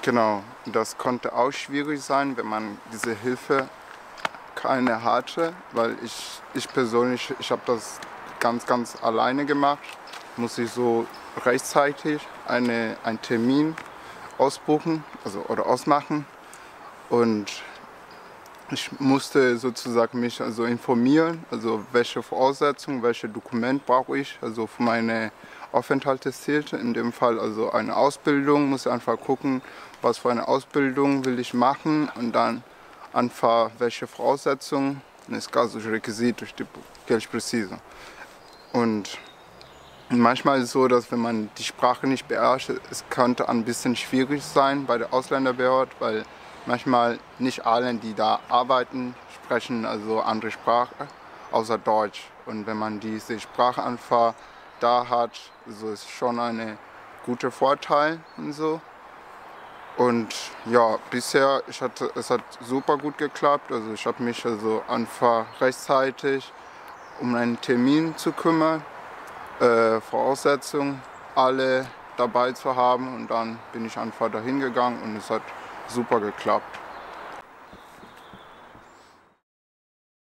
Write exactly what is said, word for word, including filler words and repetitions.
Genau, das konnte auch schwierig sein, wenn man diese Hilfe keine hatte, weil ich, ich persönlich, ich habe das ganz, ganz alleine gemacht. Muss ich so rechtzeitig eine, einen Termin ausbuchen, also oder ausmachen, und ich musste sozusagen mich also informieren, also welche Voraussetzungen, welche Dokumente brauche ich, also für meine Aufenthaltstitel, in dem Fall also eine Ausbildung, muss ich einfach gucken, was für eine Ausbildung will ich machen und dann einfach welche Voraussetzungen, nesse caso os requisitos, tipo, que eles precisam. Und manchmal ist es so, dass wenn man die Sprache nicht beherrscht, es könnte ein bisschen schwierig sein bei der Ausländerbehörde, weil manchmal nicht alle, die da arbeiten, sprechen also andere Sprache außer Deutsch. Und wenn man diese Sprache einfach da hat, so ist schon ein guter Vorteil und so. Und ja, bisher ich hatte, es hat super gut geklappt. Also ich habe mich also einfach rechtzeitig um einen Termin zu kümmern. Äh, Voraussetzungen, alle dabei zu haben, und dann bin ich einfach dahin gegangen und es hat super geklappt.